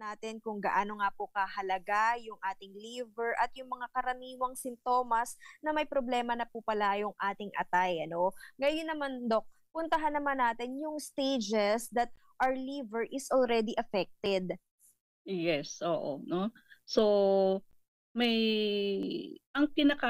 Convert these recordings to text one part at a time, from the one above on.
natin kung gaano nga po kahalaga yung ating liver at yung mga karaniwang sintomas na may problema na po pala yung ating atay, ano? Ngayon naman, Dok, puntahan naman natin yung stages that our liver is already affected. Yes, oo 'no. So, may ang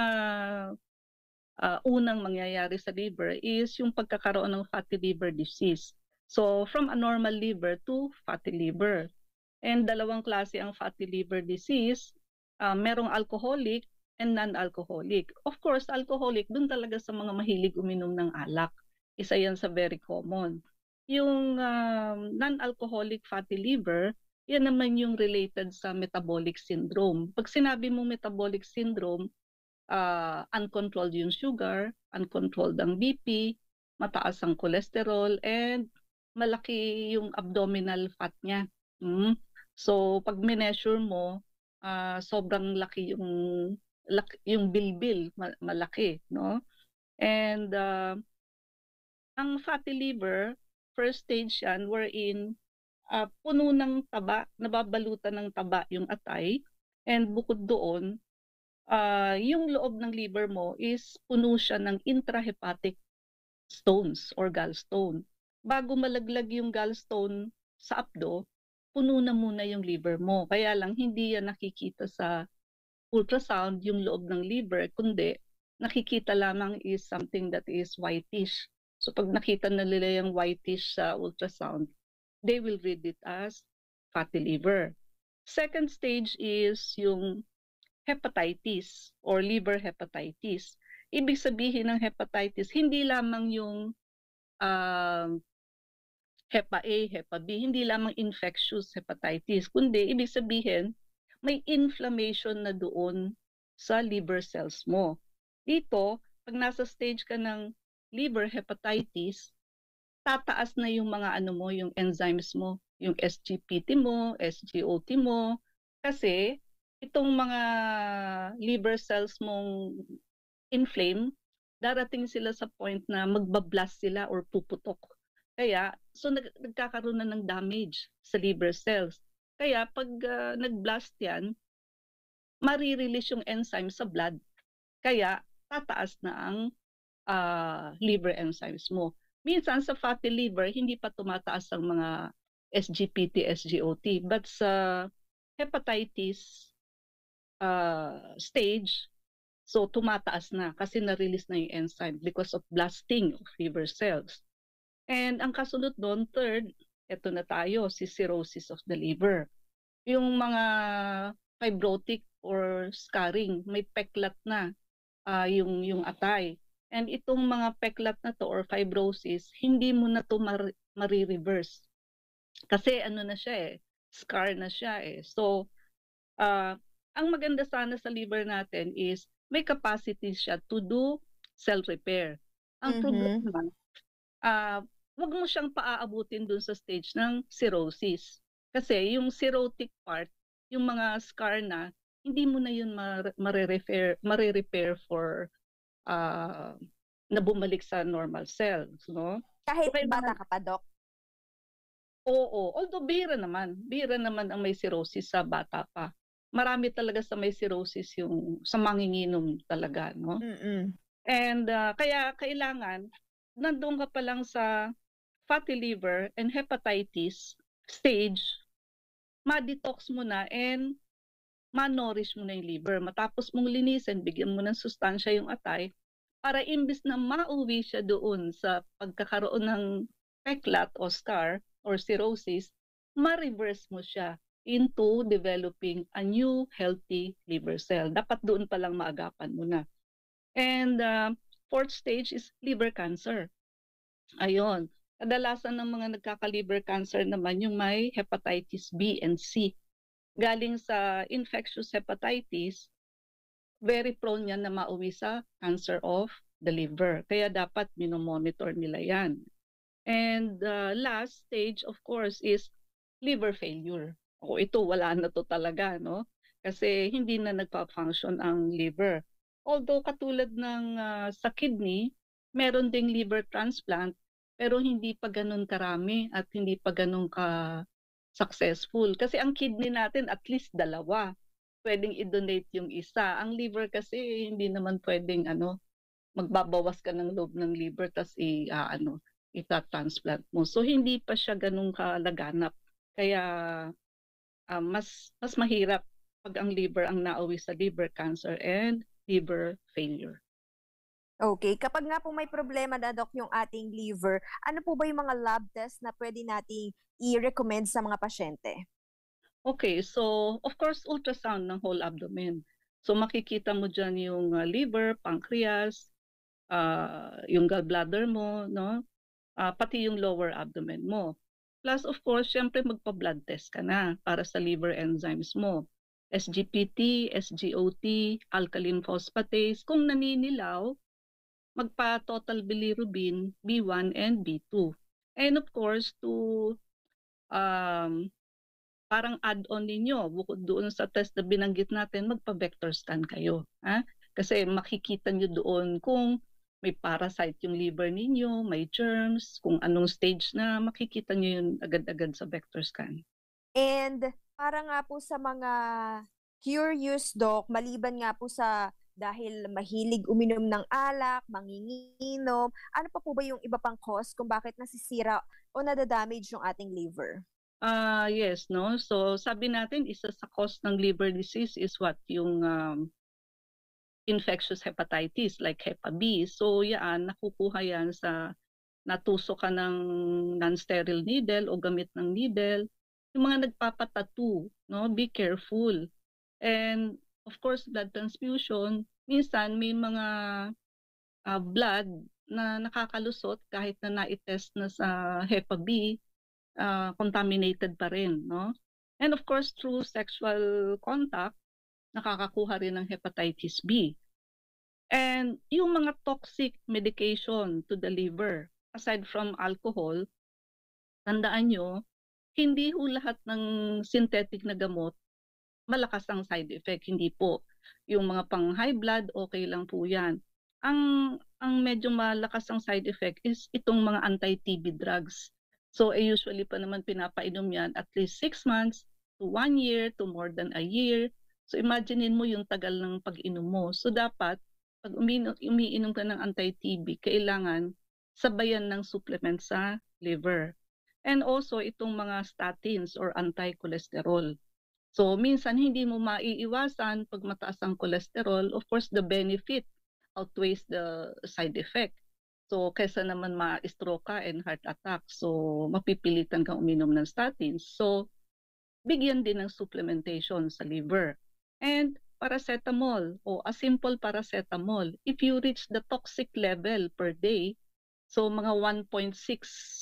unang mangyayari sa liver is yung pagkakaroon ng fatty liver disease. So, from a normal liver to fatty liver. And dalawang klase ang fatty liver disease, merong alcoholic and non-alcoholic. Of course, alcoholic dun talaga sa mga mahilig uminom ng alak. Isa yan sa very common. Yung non-alcoholic fatty liver, yan naman yung related sa metabolic syndrome. Pag sinabi mong metabolic syndrome, uncontrolled yung sugar, uncontrolled ang BP, mataas ang cholesterol, and malaki yung abdominal fat niya. Mm. So, pag mineasure mo, sobrang laki yung bilbil, malaki, no? And ang fatty liver, first stage yan wherein puno ng taba, nababalutan ng taba yung atay, and bukod doon, yung loob ng liver mo is puno siya ng intrahepatic stones or gallstone. Bago malaglag yung gallstone sa abdo, puno na muna yung liver mo. Kaya lang hindi yan nakikita sa ultrasound yung loob ng liver, kundi nakikita lamang is something that is whitish. So pag nakita na nila yung whitish sa ultrasound, they will read it as fatty liver. Second stage is yung hepatitis or liver hepatitis. Ibig sabihin ng hepatitis, hindi lamang yung Hepa A, Hepa B, hindi lamang infectious hepatitis, kundi ibig sabihin may inflammation na doon sa liver cells mo. Dito, pag nasa stage ka ng liver hepatitis, tataas na yung mga ano mo, yung enzymes mo, yung SGPT mo, SGOT mo, kasi itong mga liver cells mong inflame, darating sila sa point na magbablast sila or puputok. Kaya, so nagkakaroon na ng damage sa liver cells. Kaya pag nag-blast yan, marirelease yung enzyme sa blood. Kaya tataas na ang liver enzymes mo. Minsan sa fatty liver, hindi pa tumataas ang mga SGPT, SGOT. But sa hepatitis stage, so tumataas na kasi na-release na yung enzyme because of blasting of liver cells. And ang kasunod doon, third, eto na tayo, si cirrhosis of the liver. Yung mga fibrotic or scarring, may peklat na yung atay. And itong mga peklat na to or fibrosis, hindi mo na to marireverse. Kasi ano na siya scar na siya So, ang maganda sana sa liver natin is may capacity siya to do cell repair. Ang Mhm. problema, wag mo siyang paaabutin dun sa stage ng cirrhosis. Kasi yung cirrhotic part, yung mga scar na, hindi mo na yun mare-repair for na bumalik sa normal cells, no? So Kahit bata kailangan, ka pa, Dok? oo, although bihira naman ang may cirrhosis sa bata pa. Marami talaga sa may cirrhosis yung sa manginginom talaga, no? Mm. And kaya kailangan nandoon ka pa lang sa fatty liver and hepatitis stage, ma-detox mo na and ma-nourish mo na yung liver. Matapos mong linisin, bigyan mo ng sustansya yung atay para imbis na mauwi siya doon sa pagkakaroon ng peklat o scar or cirrhosis, ma-reverse mo siya into developing a new healthy liver cell. Dapat doon pa lang maagapan mo na. And fourth stage is liver cancer. Ayun. Kadalasan ng mga nagkaka-liver cancer naman yung may hepatitis B and C. Galing sa infectious hepatitis, very prone yan na mauwi sa cancer of the liver. Kaya dapat minomonitor nila yan. And last stage, of course, is liver failure. O ito, wala na to talaga, no? Kasi hindi na nagpa-function ang liver. Although katulad ng sa kidney, meron ding liver transplant, pero hindi pa ganun karami at hindi pa ganun successful. Kasi ang kidney natin at least dalawa. Pwedeng i-donate yung isa. Ang liver kasi hindi naman pwedeng magbabawas ka ng loob ng liver tas ita-transplant mo. So hindi pa siya gano'n kalaganap. Kaya mas mahirap pag ang liver ang nauwi sa liver cancer and liver failure. Okay, kapag nga po may problema na Doc yung ating liver, ano po ba yung mga lab test na puwede nating i-recommend sa mga pasyente? Okay, so of course ultrasound ng whole abdomen. So makikita mo diyan yung liver, pancreas, yung gallbladder mo 'no, pati yung lower abdomen mo. Plus of course siyempre magpa-blood test ka na para sa liver enzymes mo. SGPT, SGOT, alkaline phosphatase, kung naninilaw magpa-total bilirubin B1 and B2. And of course um, parang add-on ninyo bukod doon sa test na binanggit natin magpa-vector scan kayo, ha? Kasi makikita niyo doon kung may parasite yung liver ninyo, may germs, kung anong stage na makikita niyo yun agad-agad sa vector scan. And para nga po sa mga curious Doc, maliban nga po sa dahil mahilig uminom ng alak, manginginom, ano pa po ba yung iba pang cause kung bakit nasisira o nada-damage yung ating liver? Yes 'no. So sabi natin isa sa cause ng liver disease is what yung infectious hepatitis like Hepa B. So yan, nakukuha yan sa natusok ka ng non-sterile needle o gamit ng needle. Yung mga nagpapa-tattoo 'no, be careful. And of course blood transfusion, minsan may mga blood na nakakalusot kahit na nai-test na sa Hepa B, contaminated pa rin 'no. And of course through sexual contact, nakakakuha rin ng hepatitis B. And yung mga toxic medication to the liver, aside from alcohol, tandaan niyo, hindi ho lahat ng synthetic na gamot malakas ang side effect, hindi po. Yung mga pang-high blood, okay lang po 'yan. Ang ang medyo malakas ang side effect is itong mga anti-TB drugs. So, usually pa naman pinapainom 'yan at least 6 months to 1 year to more than a year. So, imaginin mo yung tagal ng pag-inom mo. So, dapat 'pag umiinom ka ng anti-TB, kailangan sabayan ng supplement sa liver. And also itong mga statins or anti-cholesterol. So minsan hindi mo maiiwasan 'pag mataas ang cholesterol, of course the benefit outweighs the side effect. So kaysa naman ma-stroke ka and heart attack, so mapipilitan kang uminom ng statins. So bigyan din ng supplementation sa liver. And paracetamol o a simple paracetamol, if you reach the toxic level per day, so mga 1.6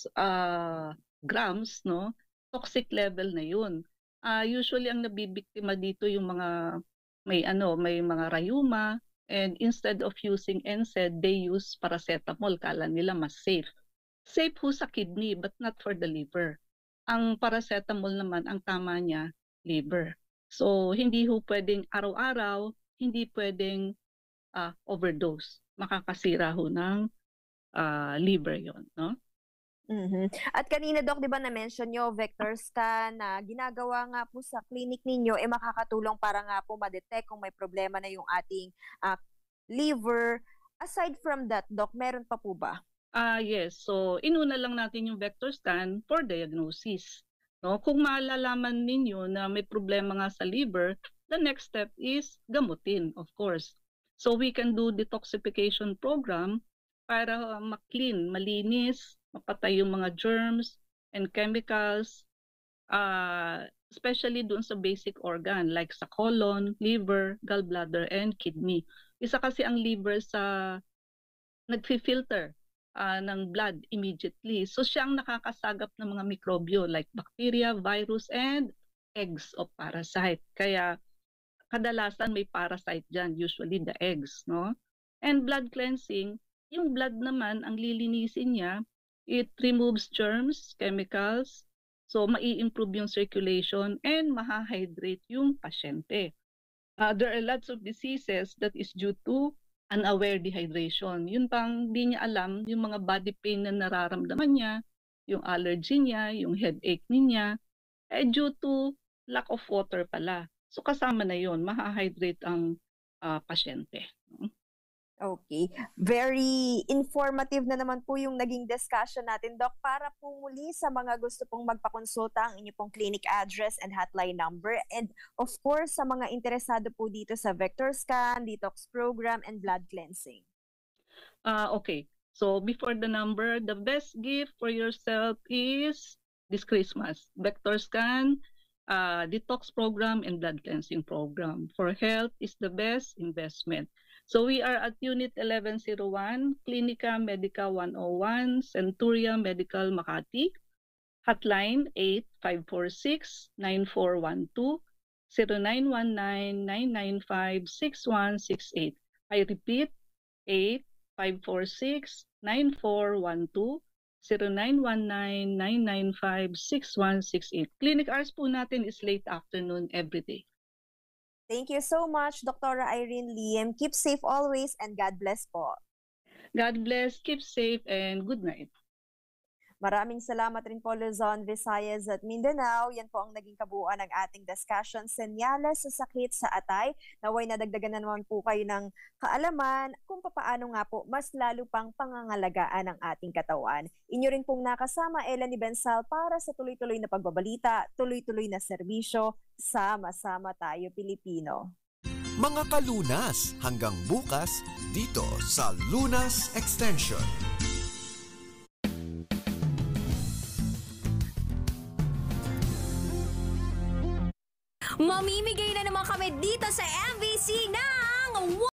grams 'no, toxic level na 'yun. Usually ang nabibiktima dito yung mga may mga rayuma, and instead of using NSAID, they use paracetamol, akala nila mas safe. Safe ho sa kidney but not for the liver. Ang paracetamol naman ang tama niya, liver. So hindi ho puwedeng araw-araw, hindi puwedeng, overdose. Makakasira ho ng, liver 'yon 'no? Mhm. At kanina Doc 'di ba na-mention niyo vector scan na ginagawa nga po sa clinic ninyo, eh, makakatulong para nga po ma-detect kung may problema na yung ating, liver. Aside from that Doc, meron pa po ba? Yes. So, inuna lang natin yung vector scan for diagnosis, 'no? Kung malalaman ninyo na may problema nga sa liver, the next step is gamutin, of course. So, we can do detoxification program para ma-clean, malinis, mapatay yung mga germs and chemicals, especially doon sa basic organ like sa colon, liver, gallbladder, and kidney. Isa kasi ang liver sa nagfi-filter, ng blood immediately. So siya ang nakakasagap ng mga mikrobyo like bacteria, virus, and eggs of parasite. Kaya kadalasan may parasite diyan, usually the eggs, 'no? And blood cleansing, yung blood naman ang lilinisin niya, it removes germs, chemicals, so mai-improve yung circulation and maha-hydrate yung pasyente. There are lots of diseases that is due to unaware dehydration. Yun pang di niya alam yung mga body pain na nararamdaman niya, yung allergy niya, yung headache niya. due to lack of water pala. So kasama na yon, maha-hydrate ang pasyente. Okay. Very informative na naman po yung naging discussion natin, Doc. Para po muli sa mga gusto pong magpakonsulta, ang inyo pong clinic address and hotline number. And of course, sa mga interesado po dito sa Vector Scan, detox program, and blood cleansing. Okay. So before the number, the best gift for yourself is this Christmas. Vector Scan, detox program, and blood cleansing program. For health is the best investment. So we are at Unit 1101, Clinica Medica 101, Centuria Medical Makati. Hotline 8546-9412, 0919-995-6168. I repeat, 8546-9412, 0919-995-6168. Clinic hours po natin is late afternoon every day. Thank you so much, Dr. Irene Liam. Keep safe always and God bless po. God bless, keep safe, and good night. Maraming salamat rin po, Luzon, Visayas at Mindanao. Yan po ang naging kabuuan ng ating discussion. Senyales sa sakit sa atay. Naway nadagdagan na naman po kayo ng kaalaman kung paano nga po mas lalo pang pangangalagaan ang ating katawan. Inyo rin pong nakasama, Elanie Bensal, para sa tuloy-tuloy na pagbabalita, tuloy-tuloy na serbisyo. Sama-sama tayo, Pilipino. Mga kalunas, hanggang bukas dito sa Lunas Extension. Mamimigay na naman kami dito sa MBC ng